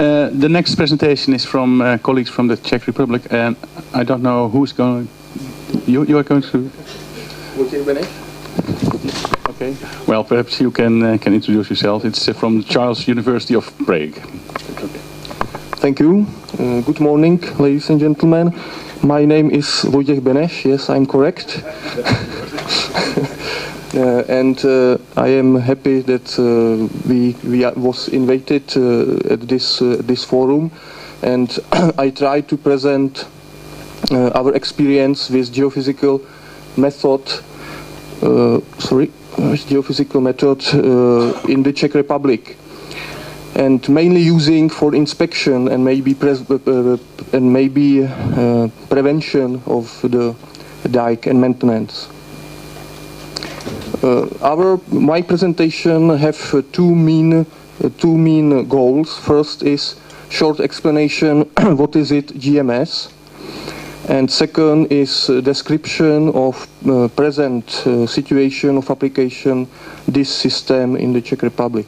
The next presentation is from colleagues from the Czech Republic, and I don't know who's going. You are going to. Okay. Well, perhaps you can introduce yourself. It's from Charles University of Prague. Thank you. Good morning, ladies and gentlemen. My name is Wojciech Beneš. Yes, I'm correct. And I am happy that we was invited at this forum, and I try to present our experience with geophysical method. Geophysical method in the Czech Republic, and mainly using for inspection and maybe prevention of the dike and maintenance. My presentation have two main goals. First is short explanation what is it GMS, and second is description of present situation of application this system in the Czech Republic.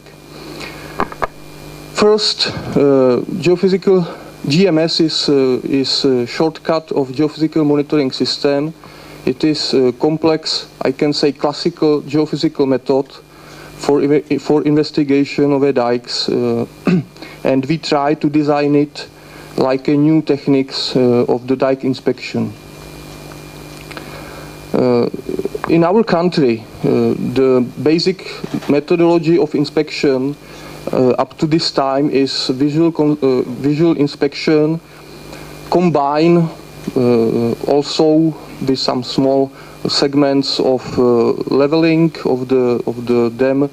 First, geophysical GMS is a shortcut of geophysical monitoring system. It is a complex, I can say, classical geophysical method for investigation of dikes, and we try to design it like a new techniques of the dike inspection. In our country, the basic methodology of inspection up to this time is visual inspection, combine also with some small segments of leveling of the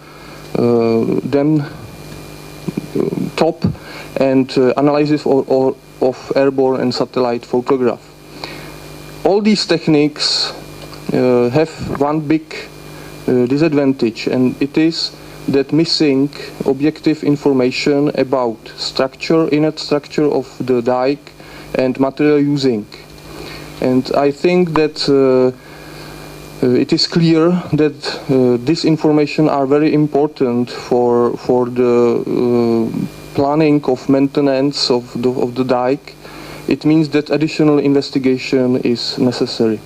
dam top, and analysis of airborne and satellite photograph. All these techniques have one big disadvantage, and it is that missing objective information about inner structure of the dike and material using. And I think that it is clear that this information are very important for the planning of maintenance of the dike. It means that additional investigation is necessary.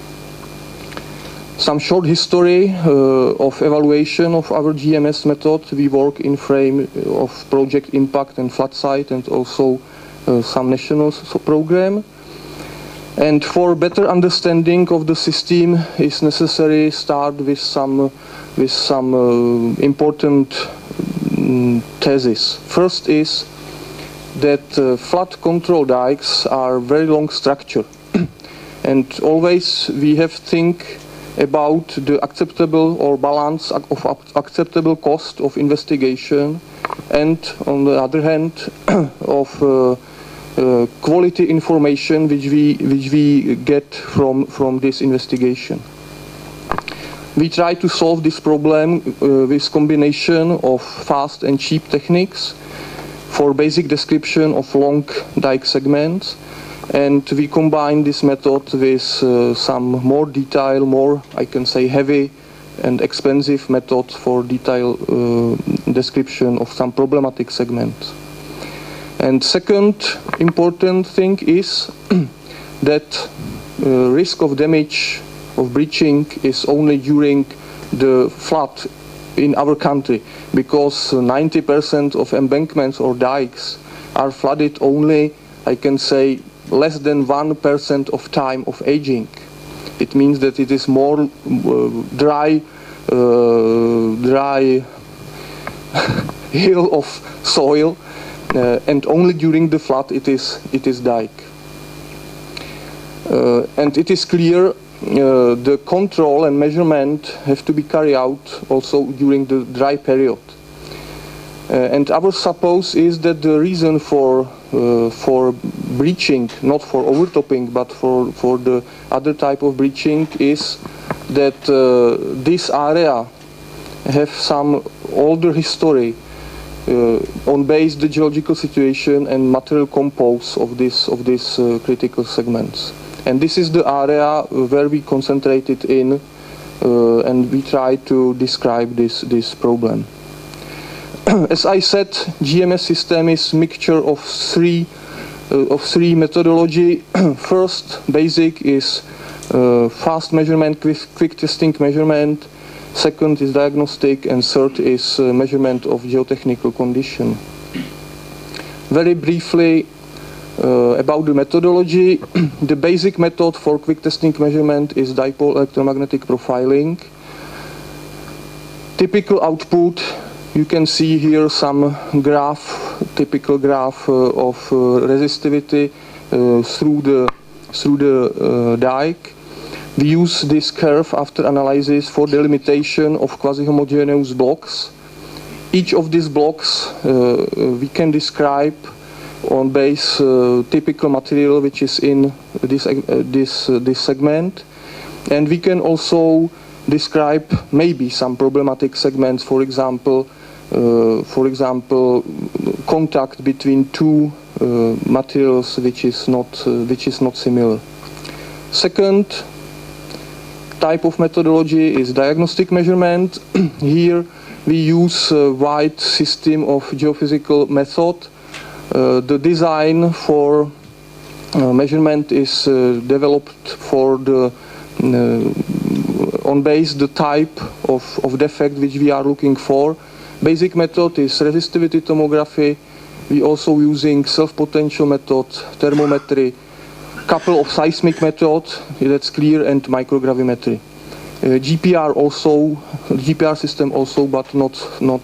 Some short history of evaluation of our GMS method. We work in frame of Project Impact and FlatSight, and also some national program. And for better understanding of the system is necessary start with some important thesis. First is that flood control dikes are very long structure, and always we have think about the acceptable or balance of acceptable cost of investigation, and on the other hand of quality information which we get from this investigation. We try to solve this problem with combination of fast and cheap techniques for basic description of long dike segments, and we combine this method with some more detailed, more, I can say, heavy and expensive method for detailed description of some problematic segments. And second important thing is that risk of damage of breaching is only during the flood in our country, because 90% of embankments or dikes are flooded only, I can say, less than 1% of time of aging. It means that it is more dry hill of soil, and only during the flood it is dike. And it is clear the control and measurement have to be carried out also during the dry period. And our suppose is that the reason for breaching, not for overtopping, but for the other type of breaching, is that this area have some older history on base the geological situation and material compose of this critical segments. And this is the area where we concentrated in, and we try to describe this problem. as I said, GMS system is mixture of three methodology. First, basic is fast measurement, quick testing measurement. Second is diagnostic, and third is measurement of geotechnical condition. Very briefly about the methodology, the basic method for quick testing measurement is dipole electromagnetic profiling. Typical output, you can see here some graph, typical graph of resistivity through the dike. We use this curve after analysis for delimitation of quasi-homogeneous blocks. Each of these blocks we can describe on base typical material which is in this segment, and we can also describe maybe some problematic segments. For example, contact between two materials which is not similar. Second type of methodology is diagnostic measurement. Here we use a wide system of geophysical method. The design for measurement is developed for the on base the type of defect which we are looking for. Basic method is resistivity tomography. We also using self-potential method, thermometry, couple of seismic methods, that's clear, and microgravimetry. GPR system also, but not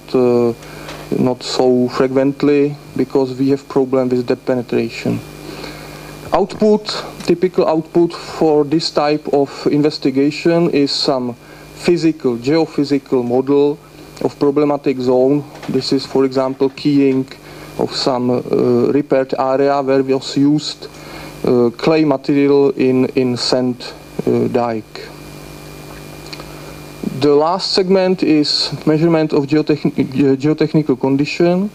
so frequently because we have problem with depth penetration. Output, typical output for this type of investigation is some geophysical model of problematic zone. This is, for example, keying of some repaired area where was used clay material in sand dike. The last segment is measurement of geotechnical condition.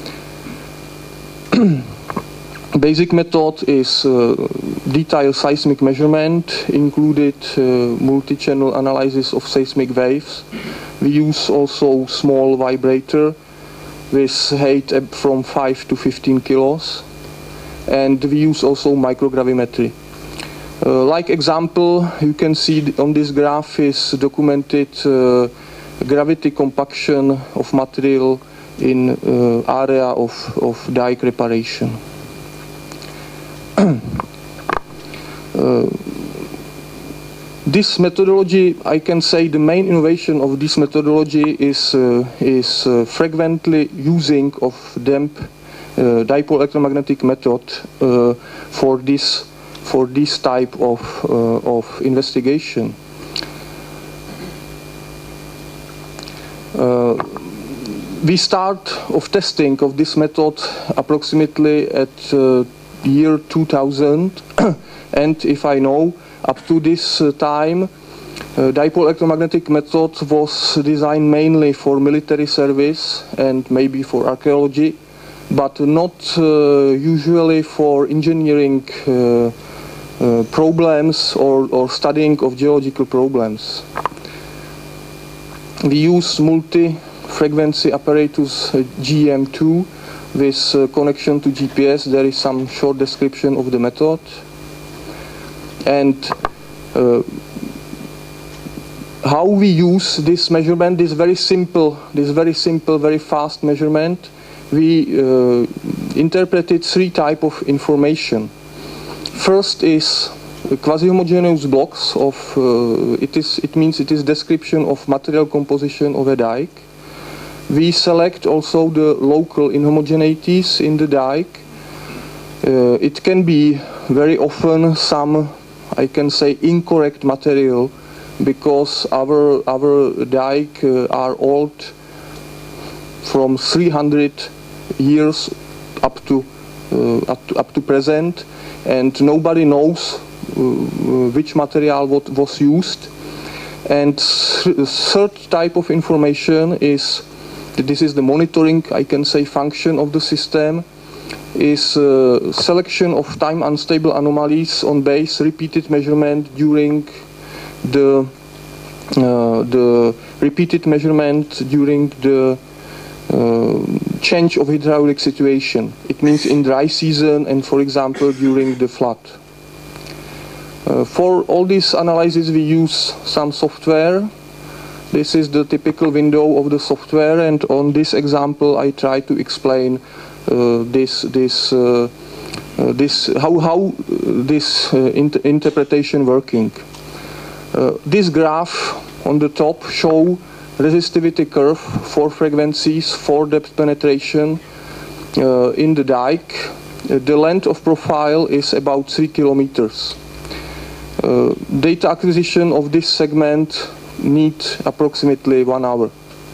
Basic method is detailed seismic measurement, included multi-channel analysis of seismic waves. We use also small vibrator with height from 5 to 15 kilos. And we use also microgravimetry. Like example, you can see on this graph is documented gravity compaction of material in area of dike reparation. This methodology, I can say the main innovation of this methodology is frequently using of dipole electromagnetic method for this type of investigation. We start of testing of this method approximately at year 2000, and if I know, up to this time, dipole electromagnetic method was designed mainly for military service and maybe for archaeology, but not usually for engineering problems or studying of geological problems. We use multi-frequency apparatus GM2 with connection to GPS. There is some short description of the method. And how we use this measurement, this very simple, very fast measurement, we interpreted three types of information. First is quasi-homogeneous blocks of, it means it is description of material composition of a dike. We select also the local inhomogeneities in the dike. It can be very often some, I can say, incorrect material because our dike are old from 300 years up to present, and nobody knows which material was used. And third type of information is, this is the monitoring, I can say, function of the system, is selection of time unstable anomalies on base repeated measurement during the repeated measurement during the change of hydraulic situation. It means in dry season and, for example, during the flood. For all these analyses we use some software. This is the typical window of the software, and on this example I try to explain how this interpretation working. This graph on the top show resistivity curve, 4 frequencies, 4 depth penetration in the dike. The length of profile is about 3 kilometers. Data acquisition of this segment need approximately 1 hour.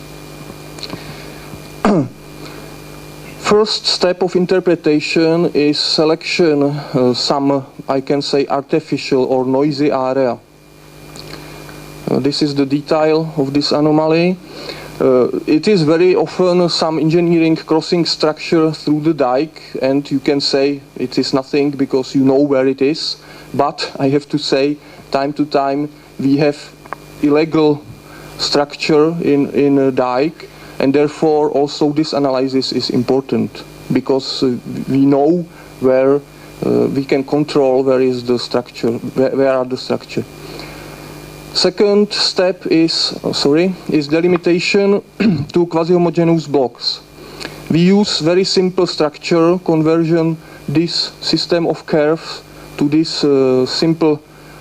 First step of interpretation is selection some, I can say, artificial or noisy area. This is the detail of this anomaly. It is very often some engineering crossing structure through the dike, and you can say it is nothing because you know where it is. But I have to say, time to time we have illegal structure in a dike, and therefore also this analysis is important because we know where we can control where is the structure, where are the structure. Second step is delimitation to quasi-homogeneous blocks. We use very simple structure, conversion this system of curves to this simple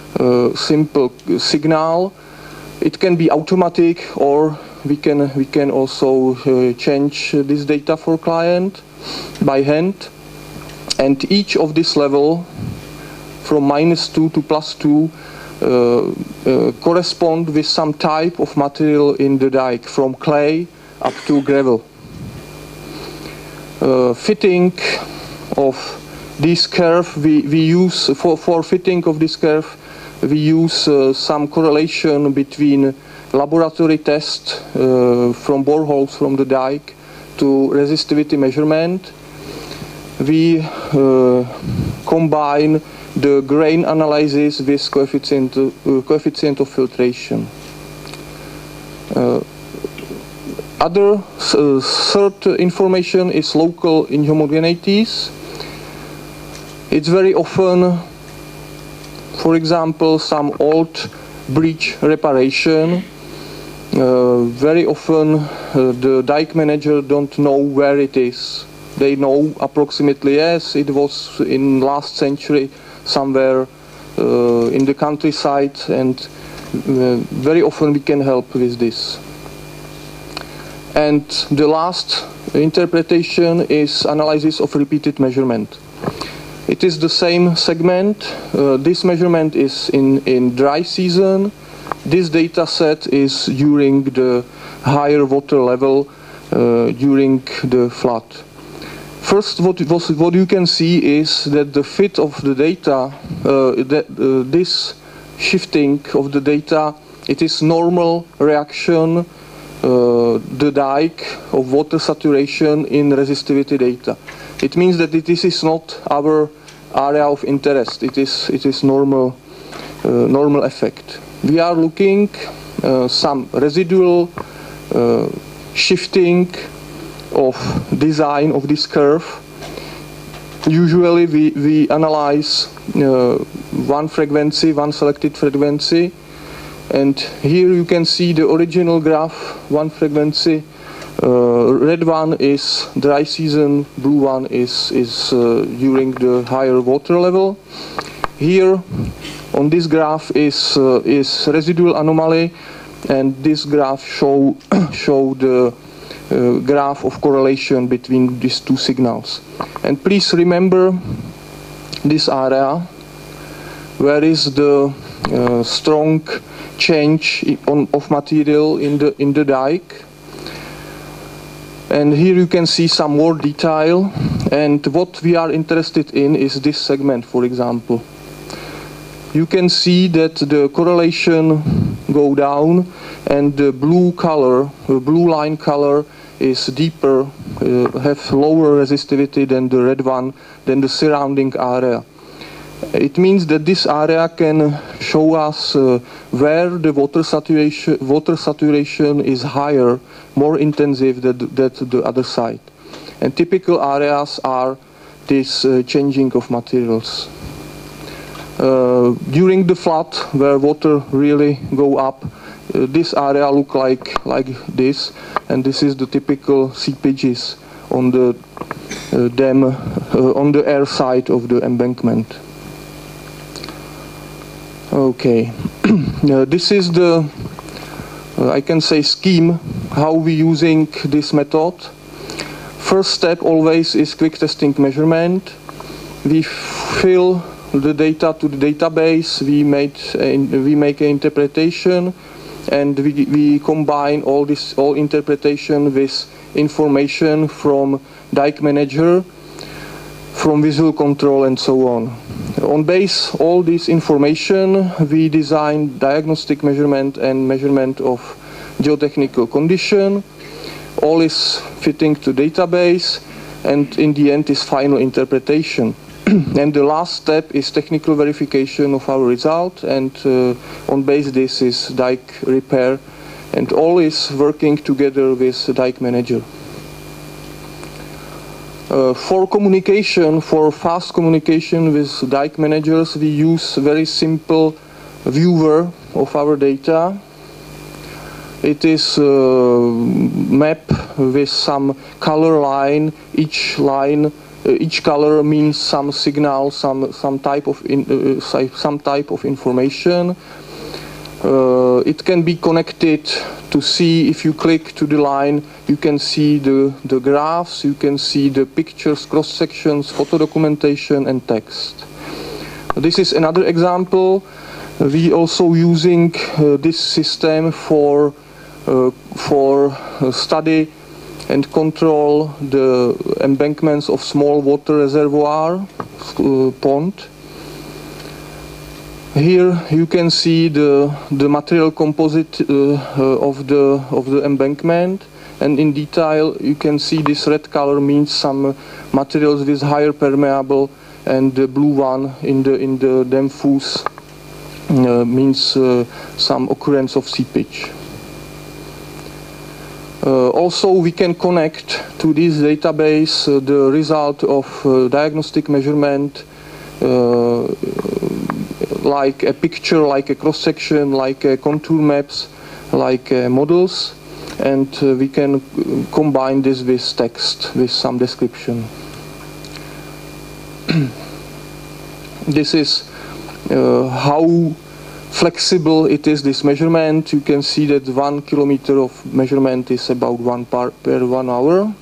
signal. It can be automatic, or we can also change this data for client by hand. And each of this level, from -2 to +2, correspond with some type of material in the dike, from clay up to gravel. Fitting of this curve, we use for fitting of this curve, we use some correlation between laboratory test from boreholes from the dike to resistivity measurement. We combine the grain analysis with coefficient of filtration. Third information is local inhomogeneities. It's very often, for example, some old breach reparation. Very often the dike manager don't know where it is. They know approximately, yes, it was in last century somewhere in the countryside, and very often we can help with this. And the last interpretation is analysis of repeated measurement. It is the same segment. This measurement is in dry season. This data set is during the higher water level during the flood. First, what you can see is that the fit of the data, this shifting of the data, it is normal reaction, the dike of water saturation in resistivity data. It means that this is not our area of interest. It is normal effect. We are looking some residual shifting of design of this curve. Usually we analyze one frequency, one selected frequency, and here you can see the original graph, one frequency. Red one is dry season, blue one is during the higher water level. Here on this graph is residual anomaly, and this graph show the graph of correlation between these two signals. And please remember this area where is the strong change of material in the dike. And here you can see some more detail, and what we are interested in is this segment, for example. You can see that the correlation go down, and the blue color, the blue line color is deeper, have lower resistivity than the red one, than the surrounding area. It means that this area can show us where the water saturation is higher, more intensive than the other side. And typical areas are this changing of materials. During the flood, where water really go up, this area look like this, and this is the typical seepages on the dam, on the air side of the embankment. Okay, this is the, I can say, scheme how we using this method. First step always is quick testing measurement. We fill the data to the database, we make an interpretation, and we combine all interpretation with information from dike manager, from visual control, and so on. On base all this information, we design diagnostic measurement and measurement of geotechnical condition. All is fitting to database, and in the end is final interpretation. And the last step is technical verification of our result, and on base this is dike repair, and all is working together with the dike manager. For communication, for fast communication with dike managers, we use very simple viewer of our data. It is a map with some color line. Each color means some signal, some type of information. It can be connected to see, if you click to the line, you can see the graphs, you can see the pictures, cross sections, photo documentation, and text. This is another example. We also using this system for study and control the embankments of small water reservoir, pond. Here you can see the material composite of the embankment, and in detail you can see this red color means some materials with higher permeable, and the blue one in the dam fosse means some occurrence of seepage. Also, we can connect to this database the result of diagnostic measurement, like a picture, like a cross-section, like contour maps, like models, and we can combine this with text, with some description. This is how flexible it is, this measurement. You can see that 1 kilometer of measurement is about 1 part per 1 hour.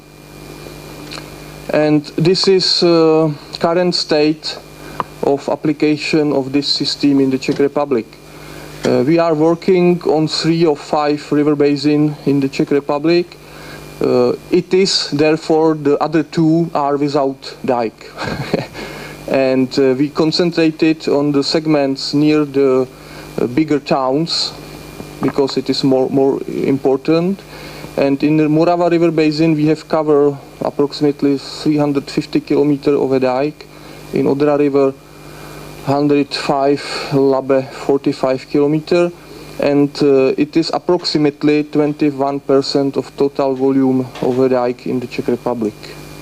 And this is current state of application of this system in the Czech Republic. We are working on 3 of 5 river basins in the Czech Republic. It is, therefore, the other 2 are without dike. And we concentrated on the segments near the bigger towns because it is more important. And in the Morava River Basin we have covered approximately 350 kilometers of a dike. In Odra River 105, Labe 45 kilometers, and it is approximately 21% of total volume of a dike in the Czech Republic.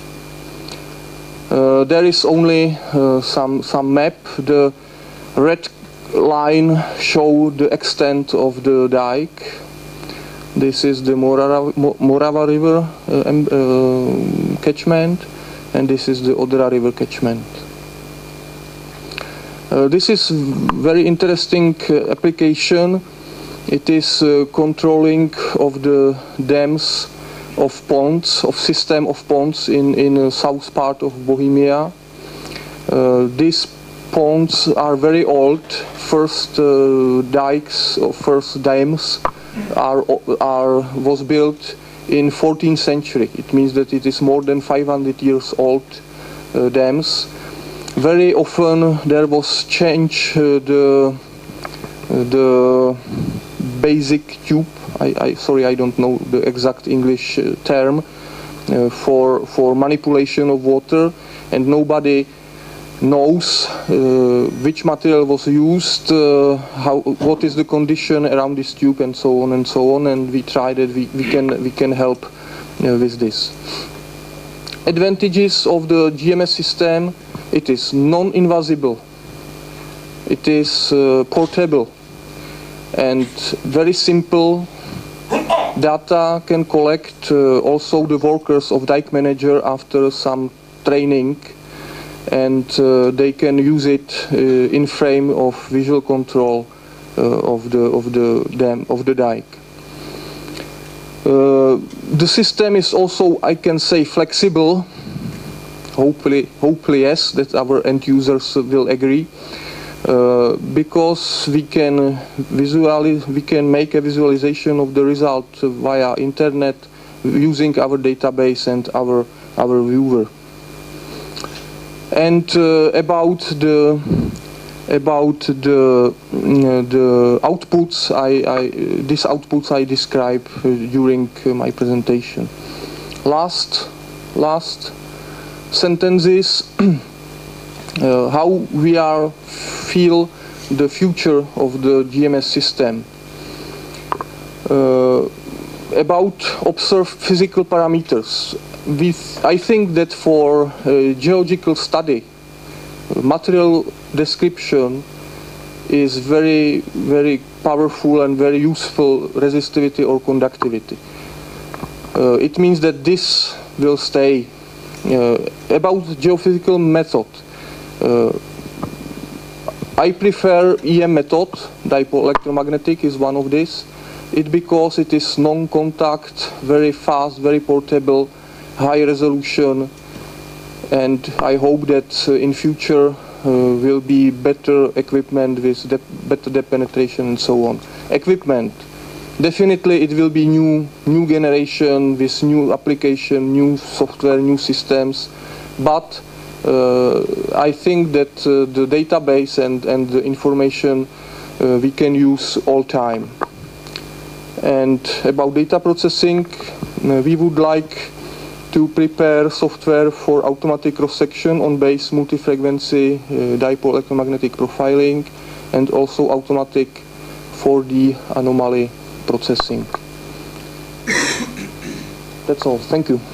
There is only some map. The red line show the extent of the dike. This is the Morava River catchment, and this is the Odra River catchment. This is very interesting application. It is controlling of the dams of ponds, of system of ponds in south part of Bohemia. These ponds are very old. First dikes or first dams was built in 14th century. It means that it is more than 500 years old dams. Very often there was change the basic tube. Sorry, I don't know the exact English term for manipulation of water, and nobody knows which material was used, what is the condition around this tube, and so on and so on. And we try that we can help with this. Advantages of the GMS system: it is non-invasible, it is portable, and very simple. Data can collect also the workers of Dike Manager after some training, and they can use it in frame of visual control of the dike. The system is also, I can say, flexible. Hopefully yes, that our end users will agree, because we can make a visualization of the result via internet using our database and our viewer. And about the outputs, these outputs I describe during my presentation. Last sentences. How we feel the future of the GMS system. About observed physical parameters. I think that for geological study, material description is very, very powerful and very useful resistivity or conductivity. It means that this will stay. About geophysical method, I prefer EM method. Dipole electromagnetic is one of these. Because it is non-contact, very fast, very portable, high resolution, and I hope that in future will be better equipment with better depth penetration and so on. Equipment. Definitely it will be new generation with new application, new software, new systems, but I think that the database and the information we can use all time. And about data processing, we would like to prepare software for automatic cross-section on base multi-frequency dipole electromagnetic profiling, and also automatic 4D anomaly processing. That's all. Thank you.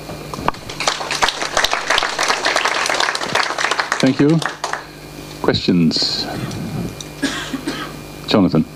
Thank you. Questions? Jonathan.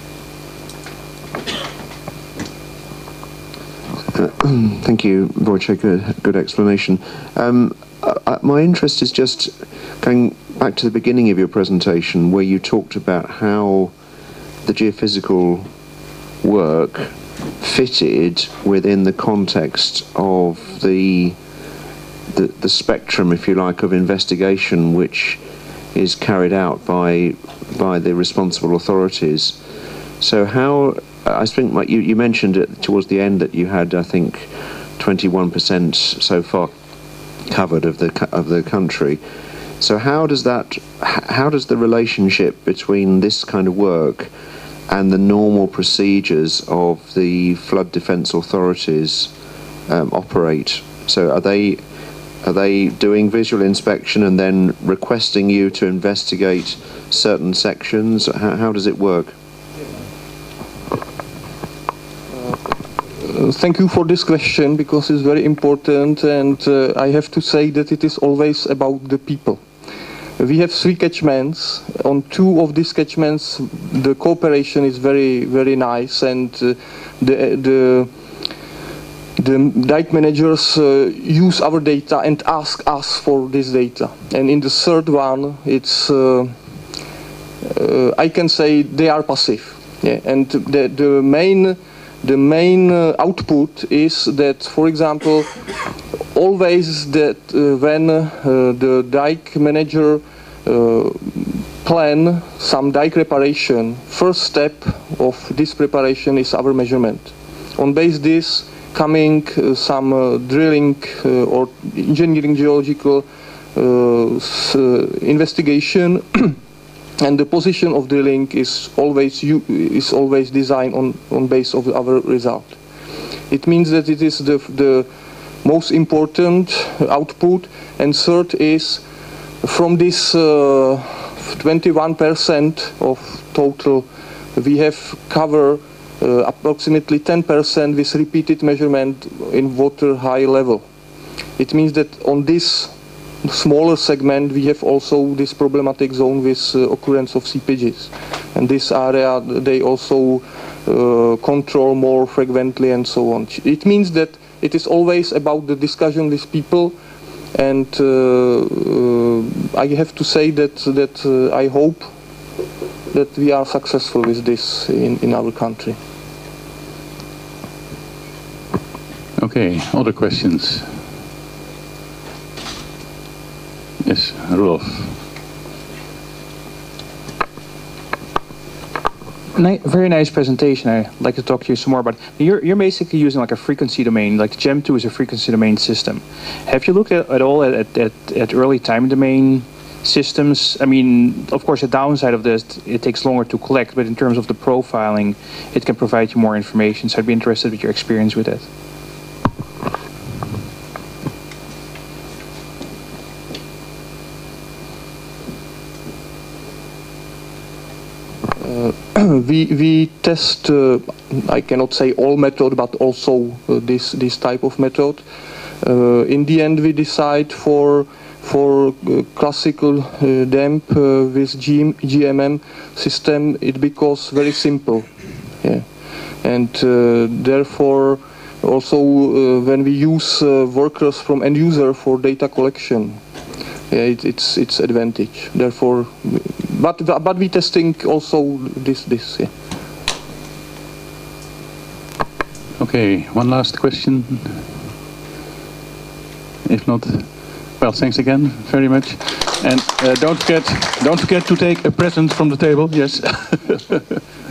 Thank you, Wojciech. Good explanation. My interest is just going back to the beginning of your presentation, where you talked about how the geophysical work fitted within the context of the spectrum, if you like, of investigation which is carried out by the responsible authorities. So how, I think you mentioned it towards the end that you had, I think, 21% so far covered of the country. So how does the relationship between this kind of work and the normal procedures of the flood defence authorities operate? So are they doing visual inspection and then requesting you to investigate certain sections? How does it work? Thank you for this question, because it's very important, and I have to say that it is always about the people. We have 3 catchments. On 2 of these catchments, the cooperation is very, very nice, and the dike managers use our data and ask us for this data. And in the 3rd one, it's I can say they are passive. Yeah? And the main output is that, for example, always that when the dike manager plan some dike reparation, first step of this preparation is our measurement. On base this, coming some drilling or engineering geological investigation. And the position of drilling is always designed on base of our result. It means that it is the most important output. And 3rd is From this 21% of total, we have cover approximately 10% with repeated measurement in water high level. It means that on this smaller segment we have also this problematic zone with occurrence of seepages, and this area they also control more frequently and so on. It means that it is always about the discussion with people, and I have to say that I hope that we are successful with this in our country. Okay, other questions? Yes, Rudolf. Very nice presentation. I'd like to talk to you some more about it. You're basically using like a frequency domain, like GEM2 is a frequency domain system. Have you looked at all at early time domain systems? I mean, of course, the downside of this, it takes longer to collect, but in terms of the profiling, it can provide you more information. So I'd be interested with your experience with it. We test, I cannot say all method, but also this type of method. In the end, we decide for classical damp with GMM system. It becomes very simple, yeah. And therefore also when we use workers from end user for data collection, yeah, it's advantage. Therefore. But we testing also this yeah. Okay, one last question. If not, well, thanks again very much. And don't forget to take a present from the table. Yes.